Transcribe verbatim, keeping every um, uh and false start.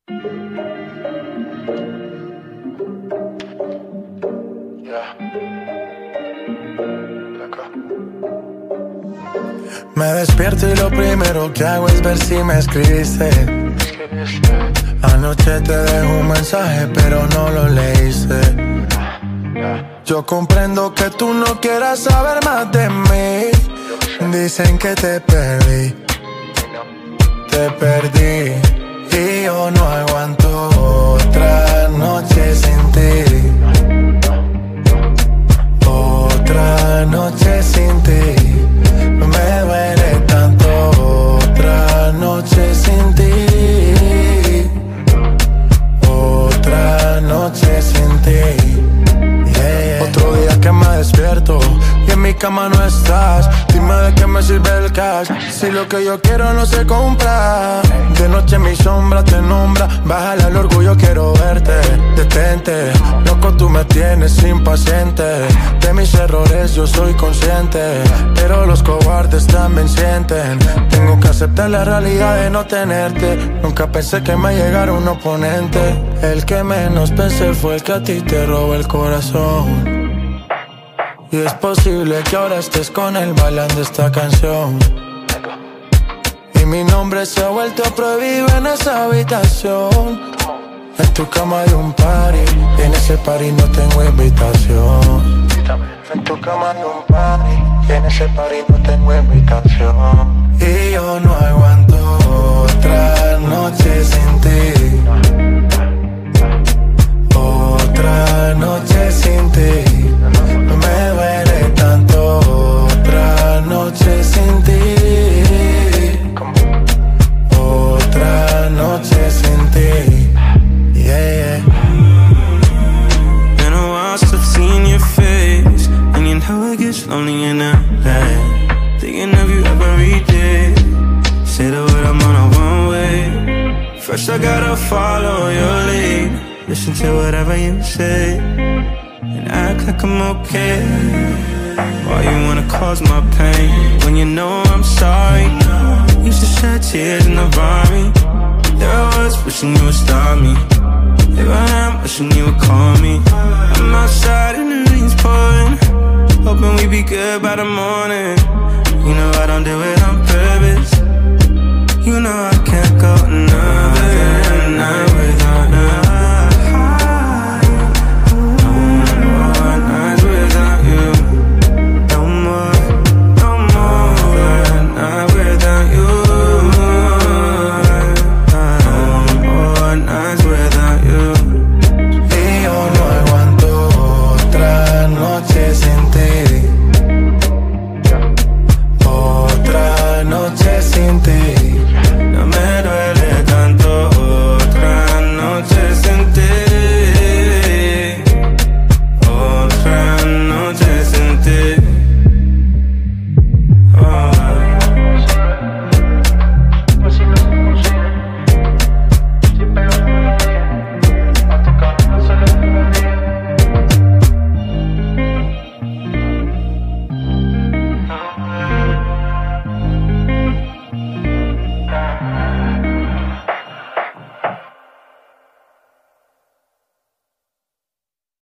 Me despierto y lo primero que hago es ver si me escribiste. Anoche te dejo un mensaje pero no lo leíste. Yo comprendo que tú no quieras saber más de mí. Dicen que te perdí, te perdí. Y yo no aguanto otra noche sin ti. Otra noche sin ti. Me duele tanto. Otra noche sin ti. Otra noche sin ti. Yeah, yeah. Otro día que me despierto y en mi cama no estás. Dime de qué me sirve el cash si lo que yo quiero no se compra. De noche mi sombra te nombra. Bájale al orgullo, quiero verte. Detente, loco, tú me tienes impaciente. De mis errores yo soy consciente, pero los cobardes también sienten. Tengo que aceptar la realidad de no tenerte. Nunca pensé que me llegara un oponente. El que menos pensé fue el que a ti te robó el corazón. Y es posible que ahora estés con él bailando esta canción. Y mi nombre se ha vuelto prohibido en esa habitación. En tu cama hay un party y en ese party no tengo invitación. En tu cama hay un party y en ese party no tengo invitación. Y yo no aguanto otra noche sin ti. Otra noche sin ti. Me duele tanto. Otra noche sin ti. Otra noche sin ti. Yeah, yeah. Been a while since I've seen your face, and you know it gets lonely in L A. Thinking of you every day. Say the word, I'm on a one way. First I gotta follow your lead. Listen to whatever you say and act like I'm okay. Why you wanna cause my pain when you know I'm sorry? Used to shed tears in the vomit. There I was wishing you would stop me. Here I am wishing you would call me. I'm outside and the rain's pouring, hoping we be good by the morning. You know I don't do it on purpose. You know I can't go another night without you. Otra noche sin ti.